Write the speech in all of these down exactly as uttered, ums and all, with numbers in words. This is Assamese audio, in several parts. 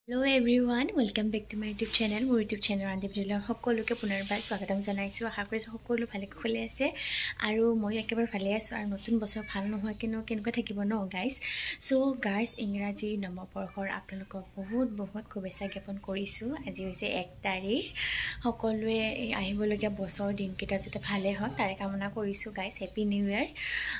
Hello everyone, welcome back to my YouTube channel. My YouTube channel and video সকলোকে পুনৰবাৰ স্বাগতম জনাইছো। আশা কৰিছো সকলো ভালে খুলে আছে আৰু মই একেবাৰে ভালে আছো আৰু নতুন বছৰ ভাল নহয় কেনো কেনকৈ থাকিব ন গাইস। সো গাইস ইংৰাজী নৱবৰ্ষৰ আপোনালোকক বহুত বহুত শুভেচ্ছা জ্ঞাপন কৰিছো। আজি হৈছে এক তাৰিখ। সকলোৱে আহিবলগীয়া বছৰ দিনকেইটা যাতে ভালে হওক তাৰে কামনা কৰিছো গাইস। হ্যাপি নিউ ইয়াৰ।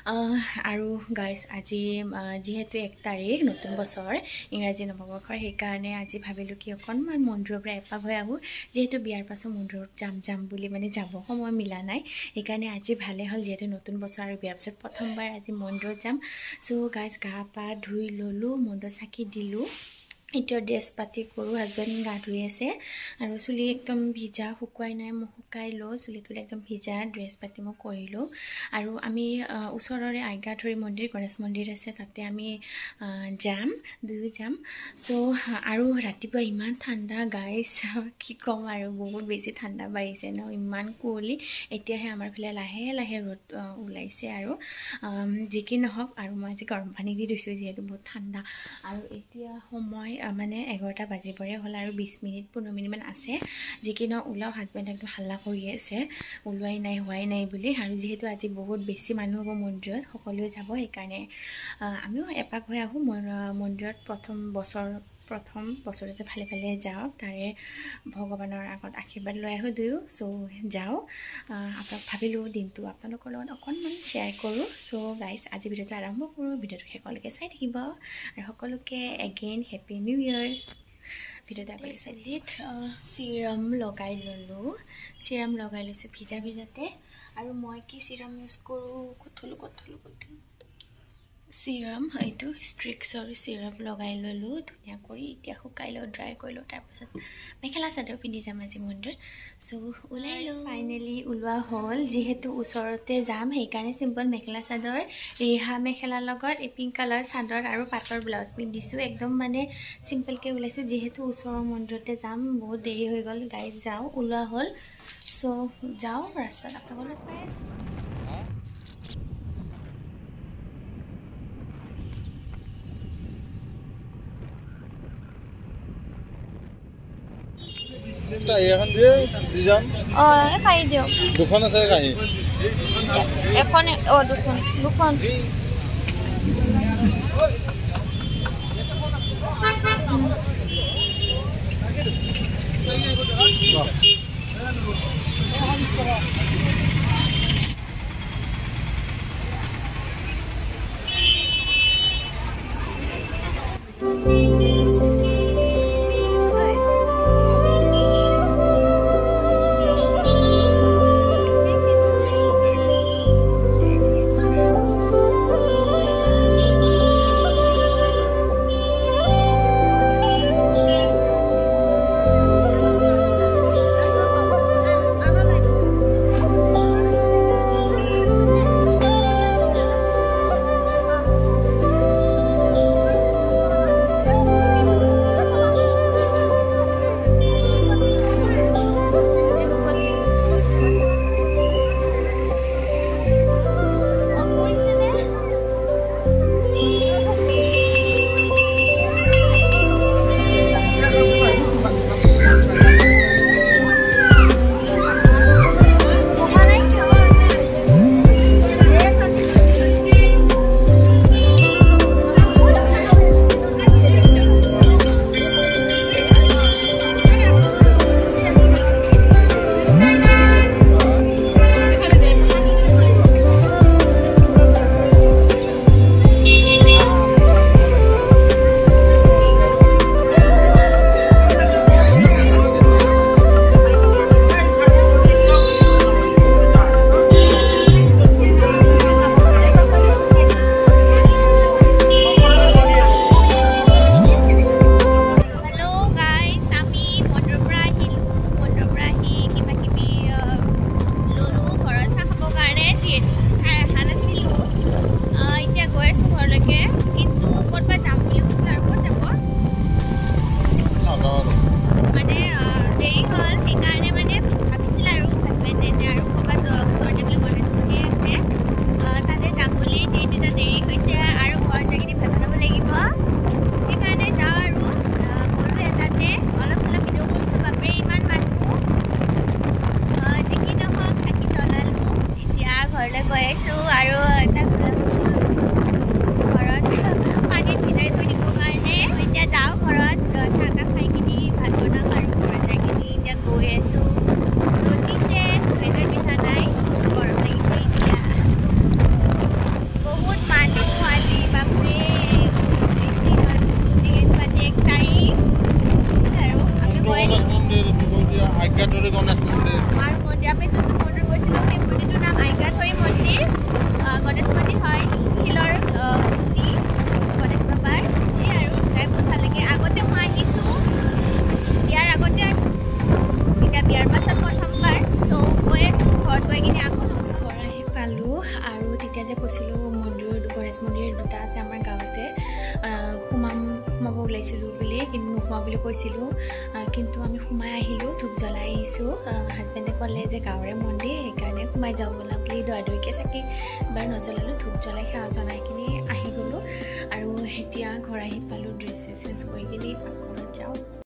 আৰু গাইস আজি যেহেতু এক তাৰিখ নতুন বছৰ ইংৰাজী নৱবৰ্ষৰ সেই কাৰণে আজি ভাবিলো কি অকনমান মন্দিৰৰ পৰা এপাক হৈ আহো যেহেতু বিয়াৰ পাছত মন্দিৰত যাম যাম বুলি মানে যাব সময় মিলা নাই সেইকাৰণে আজি ভালে হল যেহেতু নতুন বছৰ আৰু বিয়াৰ পাছত প্ৰথমবাৰ আজি মন্দিৰত যাম। সো গাইস গা পা ধুই ললো মন্দিৰত চাকি দিলো এতিয়া ড্ৰেছ পাতি কৰো হাজবেণ্ড গা ধুই আছে আৰু চুলি একদম ভিজা শুকুৱাই নাই মই শুকাই লো চুলিটো একদম ভিজা ড্ৰেছ পাতি মই কৰিলো আৰু আমি ওচৰৰে আইগাধৰি মন্দিৰ গণেশ মন্দিৰ আছে তাতে আমি যাম দুই যাম। সো আৰু ৰাতিপুৱা ইমান ঠাণ্ডা গাইস কি কম আৰু বহুত বেছি ঠাণ্ডা বাঢ়িছে ন ইমান কুঁৱলী এতিয়াহে আমাৰ ফালে লাহে লাহে ৰ'দ ওলাইছে আৰু যি কি নহওক আৰু মই আজি গৰম পানী দি দিছো যিহেতু বহুত ঠাণ্ডা আৰু এতিয়া সময় মানে এঘাৰটা বাজিবৰে হ'ল আৰু বিশ মিনিট পোন্ধৰ মিনিট মান আছে যি কি নহওক ওলাও হাজবেণ্ড একদম হাল্লা কৰি আছে ওলোৱাই নাই হোৱাই নাই বুলি আৰু যিহেতু আজি বহুত বেছি মানুহ হ'ব মন্দিৰত সকলোৱে যাব সেইকাৰণে আমিও এপাক হৈ আহো মন্দিৰত প্ৰথম বছৰ প্ৰথম বছৰতে ভালে ভালে যাওক তাৰে ভগৱানৰ আগত আশীৰ্বাদ লৈ আহো দুয়ো। সো যাও আপোনাক ভাবিলো দিনটো আপোনালোকৰ লগত অকণমান শ্বেয়াৰ কৰোঁ। সো গাইজ আজি ভিডিঅ'টো আৰম্ভ কৰোঁ ভিডিঅ'টো শেষলৈকে চাই থাকিব আৰু সকলোকে এগেইন হেপী নিউ ইয়াৰ। ভিডিঅ'টো আপুনি চুলিত চিৰাম লগাই ল'লোঁ চিৰাম লগাই লৈছোঁ ভিজা ভিজাতে আৰু মই কি চিৰাম ইউজ কৰোঁ কঠলো কঠলো কঠলো চিৰাম এইটো ষ্ট্ৰিক্সৰ চিৰাপ লগাই ল'লোঁ ধুনীয়া কৰি এতিয়া শুকাই লওঁ ড্ৰাই কৰিলোঁ তাৰপাছত মেখেলা চাদৰ পিন্ধি যাম আজি মন্দিৰত। সো ওলাই লওঁ ফাইনেলি ওলোৱা হ'ল যিহেতু ওচৰতে যাম সেইকাৰণে চিম্পল মেখেলা চাদৰ ৰিহা মেখেলাৰ লগত এই পিংক কালাৰ চাদৰ আৰু পাটৰ ব্লাউজ পিন্ধিছোঁ একদম মানে চিম্পলকৈ ওলাইছোঁ যিহেতু ওচৰৰ মন্দিৰতে যাম বহুত দেৰি হৈ গ'ল গাইজ যাওঁ ওলোৱা হ'ল। সো যাওঁ ৰাস্তাত আপোনালোকক পাই আছোঁ। এখন দিয়ে দিজাম অ খাই দিও দুখন আছে কাহি এখন অ দুখন দুখন আছো আৰু এটা ঘৰত পানীত ভিজাই থৈ দিব কাৰণে এতিয়া যাওঁ ঘৰত চাহ খাই কিনি ভাত বনাম আৰু ঘৰত যাই কিনি এতিয়া গৈ আছো ৰ'দ দিছে চুৱেটাৰ পিন্ধা নাই গৰম লাগিছে এতিয়া বহুত মানুহ আজি বাপৰে আজি এক তাৰিখ আৰু আমি গণেশ মন্দিৰ আজ্ঞাধৰী গণেশ মন্দিৰ আৰু মন্দিৰ আমি যোনটো মন্দিৰ গৈছিলোঁ সেই মন্দিৰটোৰ নাম আজ্ঞাধৰী মন্দিৰ গণেশ মন্দিৰ হয় শিলৰ মূৰ্তি গণেশ বাবাৰ সেই আৰু যাই বহুত ভাল লাগে আগতে মই আহিছোঁ বিয়াৰ আগতে এতিয়া বিয়াৰ পাছত প্ৰথমবাৰ চ' গৈ আছোঁ ঘৰত গৈ কিনে আকৌ ঘৰ আহি পালোঁ আৰু তেতিয়া যে কৈছিলোঁ মন্দিৰ গণেশ মন্দিৰ দুটা আছে আমাৰ গাঁৱতে সোমাম সোমাব ওলাইছিলোঁ বুলি কিন্তু নোসোমাওঁ বুলি কৈছিলোঁ কিন্তু আমি সোমাই আহিলোঁ ধূপ জ্বলাই আহিছোঁ হাজবেণ্ডে ক'লে যে গাঁৱৰে মন্দিৰ সেইকাৰণে সোমাই যাওঁ বোলা বুলি দৌৰা দৌৰিকৈ চাকি এবাৰ নজ্বলালোঁ ধূপ জ্বলাই সেৱা জনাই কিনি আহি গ'লোঁ আৰু এতিয়া ঘৰ আহি পালোঁ ড্ৰেছ চেঞ্জ কৰি কিনি পাকঘৰত যাওঁ